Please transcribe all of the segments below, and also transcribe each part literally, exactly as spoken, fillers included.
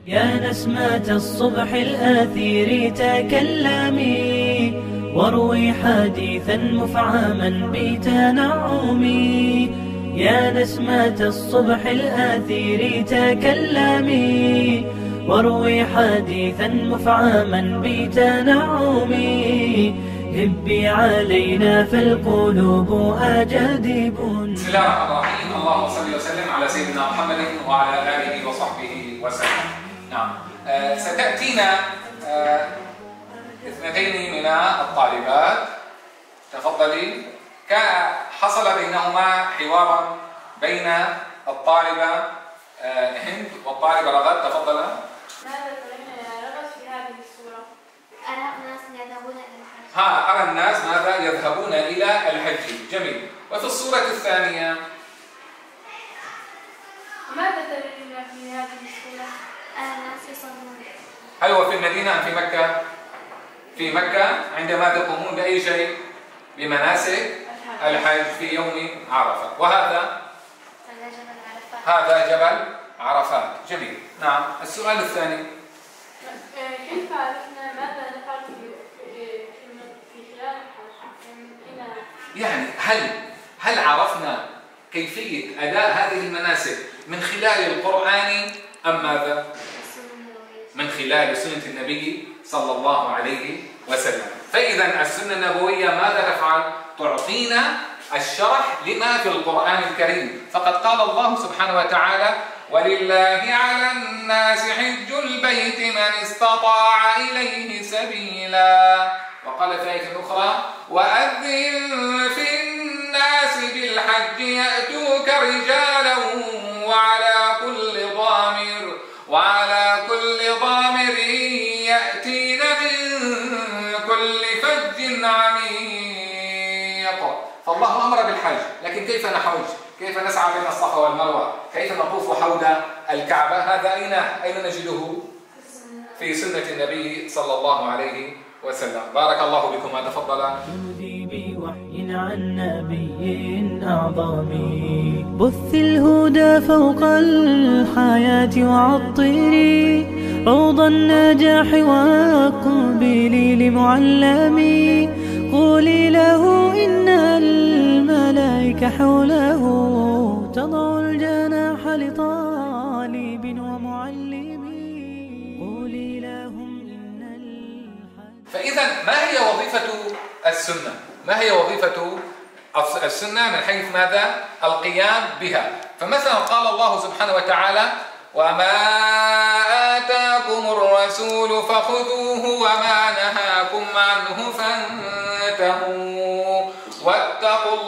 يا نسمة الصبح الآثير تكلمي واروي حديثا مفعما بتنعمي. يا نسمة الصبح الآثير تكلمي واروي حديثا مفعما بتنعمي. هبي علينا فالقلوب أجادب. بسم الله الرحمن الرحيم. اللهم صل وسلم على سيدنا محمد وعلى آله وصحبه وسلم. نعم، آه ستأتينا آه اثنتين من الطالبات. تفضلي. حصل بينهما حوار بين الطالبة آه هند والطالبة رغد. تفضلا. ماذا ترين يا رغد في هذه الصورة؟ أرى أناس يذهبون إلى الحج. ها أرى الناس ماذا يذهبون إلى الحج. جميل. وفي الصورة الثانية ماذا ترين في هذه الصورة؟ أرى الناس يصلون. هل هو في المدينة أم في مكة؟ في مكة. عندما يقومون بأي شيء؟ بمناسك الحج في يوم عرفة. وهذا هذا جبل عرفات. هذا جبل عرفات. جميل. نعم. السؤال الثاني، كيف عرفنا ماذا نفعل في في خلال الحج؟ يعني هل هل عرفنا كيفية أداء هذه المناسك من خلال القرآن أم ماذا؟ من خلال سنة النبي صلى الله عليه وسلم. فإذا السنة النبوية ماذا تفعل؟ تعطينا الشرح لما في القرآن الكريم. فقد قال الله سبحانه وتعالى: ولله على الناس حج البيت من استطاع إليه سبيلا. وقال في آية أخرى: وأذن في الناس بالحج يأتوك رجالا وعلى كل ضامر وعلى كل ضامر يأتين من كل فج عميق. فالله أمر بالحج، لكن كيف نحج؟ كيف نسعى بين الصفا والمروة؟ كيف نطوف حول الكعبة؟ هذا أين أين نجده؟ في سنة النبي صلى الله عليه وسلم. بارك الله بكم. تفضل. جودي بوحي عن نبي أعظم بث الهدى فوق الحياة وعطري روض النجاح واقبلي لمعلمي. قولي له إن الملائكة حوله تضع الجناح لطالب ومعلم. قولي لهم إن الحج. فإذا ما هي وظيفة السنة؟ ما هي وظيفة السنة من حيث ماذا؟ القيام بها. فمثلا قال الله سبحانه وتعالى: وما آتاكم الرسول فخذوه وما نهاكم عنه فانتهوا واتقوا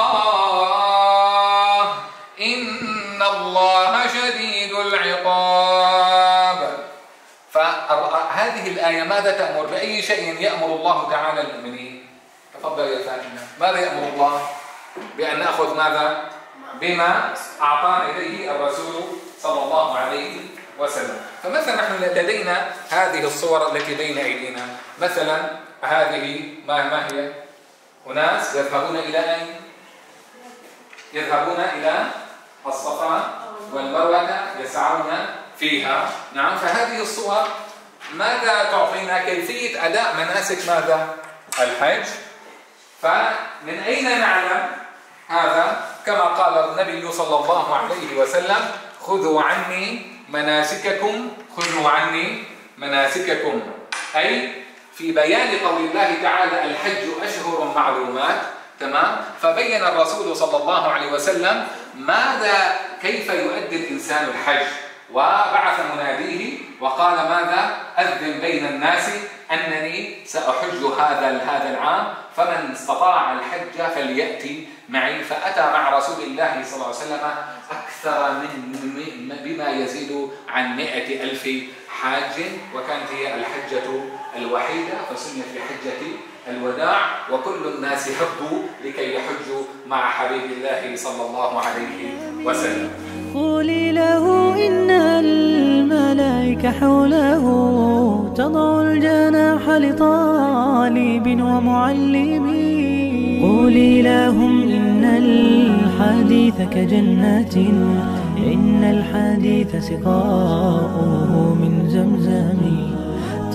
الله إن الله شديد العقاب. فهذه الآية ماذا تأمر؟ بأي شيء يأمر الله تعالى المؤمنين؟ تفضل يا فاتنة. ماذا يأمر الله؟ بأن نأخذ ماذا؟ بما أعطانا إليه الرسول صلى الله عليه وسلم. فمثلا نحن لدينا هذه الصور التي بين أيدينا. مثلا هذه ما ما هي؟ أناس يذهبون إلى أين؟ يذهبون إلى الصفا والمروة يسعون فيها. نعم. فهذه الصور ماذا تعطينا؟ كيفية أداء مناسك ماذا؟ الحج. فمن أين نعلم هذا؟ كما قال النبي صلى الله عليه وسلم: خذوا عني مناسككم خذوا عني مناسككم. أي في بيان قول الله تعالى: الحج أشهر معلومات. تمام. فبين الرسول صلى الله عليه وسلم ماذا كيف يؤدي الإنسان الحج، وبعث مناديه وقال ماذا؟ أذن بين الناس أنني سأحج هذا هذا العام فمن استطاع الحج فليأتي معي. فأتى مع رسول الله صلى الله عليه وسلم أكثر من بما يزيد عن مئة ألف حاج، وكانت هي الحجة الوحيدة فسميت بحجة الوداع. وكل الناس هبوا لكي يحجوا مع حبيب الله صلى الله عليه وسلم. قولي له إن الملائكة حوله تضع الجناح لطالب ومعلم. قولي لهم إن الحديث كجنة إن الحديث سقاؤه من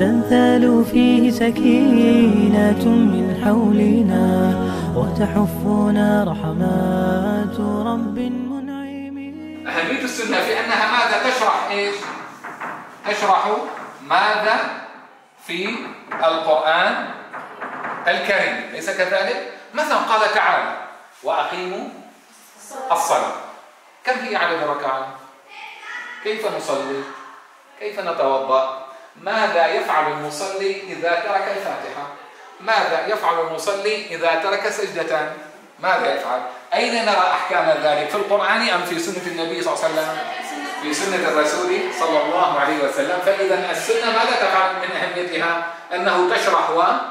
وتنثال فيه سكينة من حولنا وتحفنا رحمات رب منعم. أهمية السنة في أنها ماذا تشرح إيش؟ تشرح ماذا في القرآن الكريم، ليس كذلك؟ مثلا قال تعالى وأقيموا الصلاة، كم هي عدد الركعات؟ كيف نصلي؟ كيف نتوضأ؟ ماذا يفعل المصلي إذا ترك الفاتحة؟ ماذا يفعل المصلي إذا ترك سجدتان؟ ماذا يفعل؟ أين نرى أحكام ذلك؟ في القرآن أم في سنة النبي صلى الله عليه وسلم؟ في سنة الرسول صلى الله عليه وسلم. فإذا السنة ماذا تفعل من أهميتها؟ أنه تشرح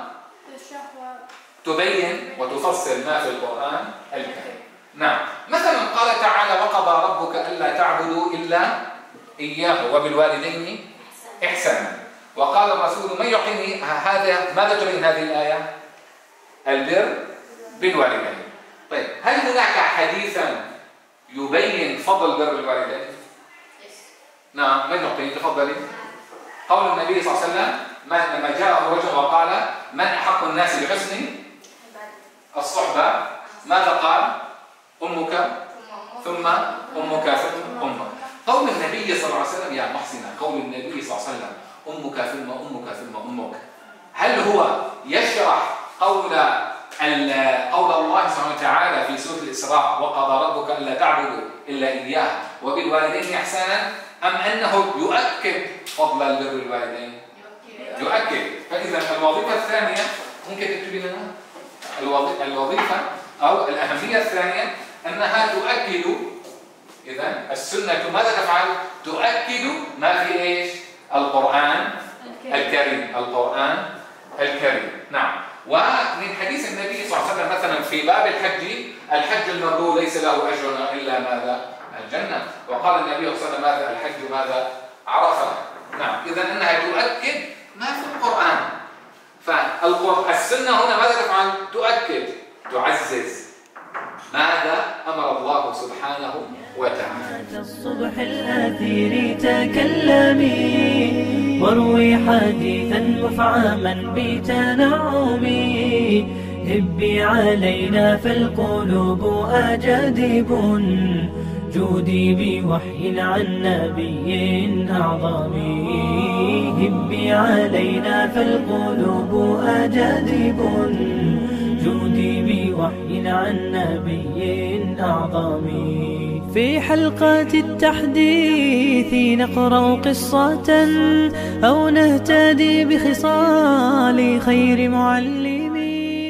وتبين وتفصل ما في القرآن الكريم. نعم، مثلا قال تعالى وقضى ربك ألا تعبدوا إلا إياه وبالوالدين إحسانا. وقال الرسول من يعطيني هذا، ماذا تبين هذه الآية؟ البر بالوالدين. طيب، هل هناك حديثا يبين فضل بر الوالدين؟ نعم، من يعطيني؟ تفضلي. قول النبي صلى الله عليه وسلم لما جاءه رجل وقال من أحق الناس بحسن الصحبة، ماذا قال؟ أمك ثم أمك ثم أمك. قول النبي صلى الله عليه وسلم يا محسنة، قول النبي صلى الله عليه وسلم أمك ثم أمك ثم أمك، هل هو يشرح قول قول الله سبحانه وتعالى في سورة الإسراء وقضى ربك ألا تعبدوا إلا إياه وبالوالدين إحسانا، أم أنه يؤكد فضل البر بالوالدين؟ يؤكد. فإذا الوظيفة الثانية ممكن تكتبي لنا الوظيفة أو الأهمية الثانية أنها تؤكد. إذا السنة ماذا تفعل؟ تؤكد ما في إيش؟ القرآن الكريم. القرآن الكريم. نعم. ومن حديث النبي صلى الله عليه وسلم مثلا في باب الحج، الحج المبرور ليس له أجر إلا ماذا؟ الجنة. وقال النبي صلى الله عليه وسلم ماذا؟ الحج ماذا؟ عرفة. نعم. إذا أنها تؤكد ما في القرآن. فالسنة هنا ماذا تفعل؟ تؤكد، تعزز ماذا أمر الله سبحانه وتعالى. الصبح الأثير تكلمي واروي حديثا مفعما بتنعمي، هبي علينا فالقلوب أجادب، جودي بوحي عن نبي أعظم، هبي علينا فالقلوب أجادب، جودي بوحي عن نبي أعظم. في حلقة التحديث نقرأ قصة أو نهتدي بخصال خير معلمي.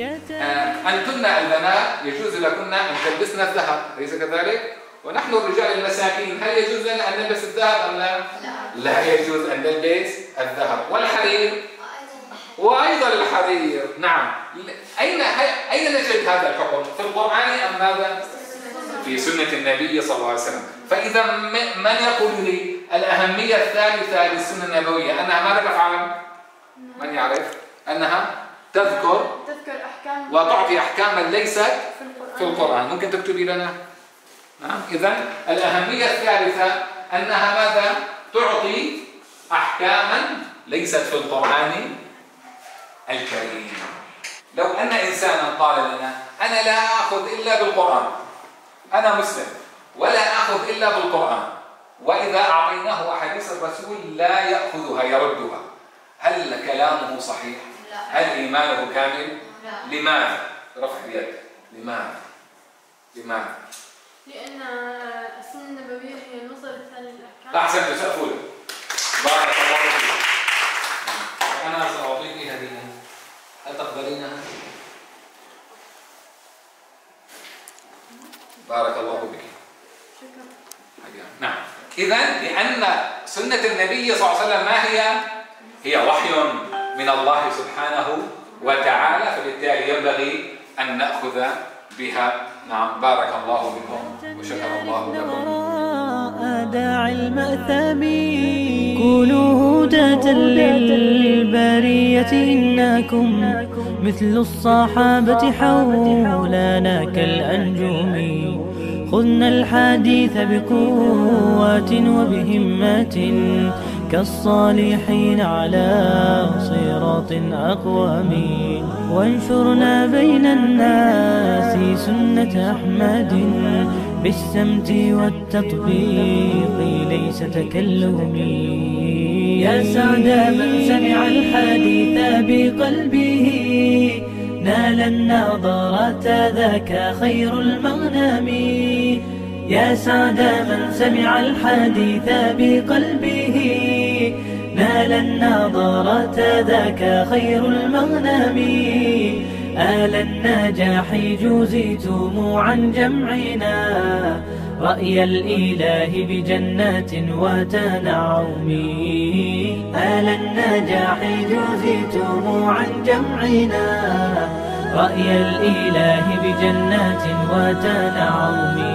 أنتن البنات يجوز لكن أن تلبسن الذهب، أليس كذلك؟ ونحن الرجال المساكين هل يجوز لنا أن نلبس الذهب أم لا؟ لا يجوز أن نلبس الذهب. والحرير؟ وأيضا الحرير. نعم. أين أين نجد هذا الحكم؟ في القرآن أم ماذا؟ في سنة النبي صلى الله عليه وسلم. فإذا من يقول لي الأهمية الثالثة للسنة النبوية أنها ماذا تفعل؟ من يعرف؟ أنها تذكر تذكر أحكام وتعطي أحكاما ليست في القرآن. ممكن تكتبي لنا؟ نعم. إذا الأهمية الثالثة أنها ماذا؟ تعطي أحكاما ليست في القرآن الكريم. لو أن إنسانا قال لنا أنا لا أخذ إلا بالقرآن، أنا مسلم ولا أخذ إلا بالقرآن، وإذا أعطيناه أحاديث الرسول لا يأخذها يردها، هل كلامه صحيح؟ هل إيمانه كامل؟ لماذا؟ رفع اليد. لماذا؟ لماذا؟ لأن السنة النبوية هي المصدر الثاني للأحكام. أحسنت، سأقول بارك الله فيك. أنا سأعطيك هدية، هل تقبلينها؟ بارك الله بك. شكرا. نعم. إذا لأن سنة النبي صلى الله عليه وسلم ما هي؟ هي وحي من الله سبحانه وتعالى، فبالتالي ينبغي أن نأخذ بها. نعم. بارك الله بكم وشكر الله لكم. داعي المأثم كونوا هداة للبرية إنكم مثل الصحابة حولنا كالأنجم، خذنا الحديث بقوة وبهمة كالصالحين على صراط أقوم. وانشرنا بين الناس سنة أحمد بالسمت والتطبيق ليس تكلمي. يا سعد من سمع الحديث بقلبه نال النظرة ذاك خير المغنم. يا سعد من سمع الحديث بقلبه نال النظرة ذاك خير المغنم. آل النجاح جوزيتم عن جمعنا رأي الإله بجنات وتنعم. آل النجاح جوزيتم عن جمعنا رأي الإله بجنات وتنعم.